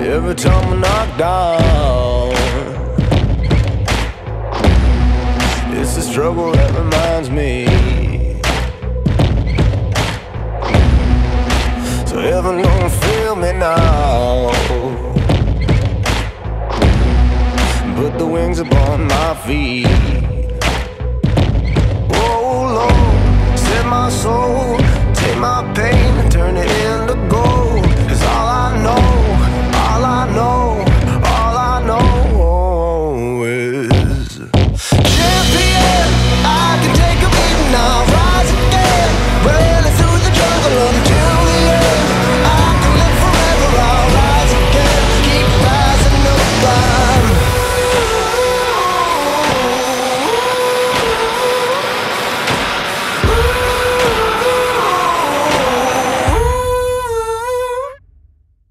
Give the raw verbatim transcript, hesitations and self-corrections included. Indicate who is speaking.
Speaker 1: every time I knock down. It's the struggle that reminds me. So heaven don't feel me now. Put the wings upon my feet. Oh Lord, set my soul, take my pain.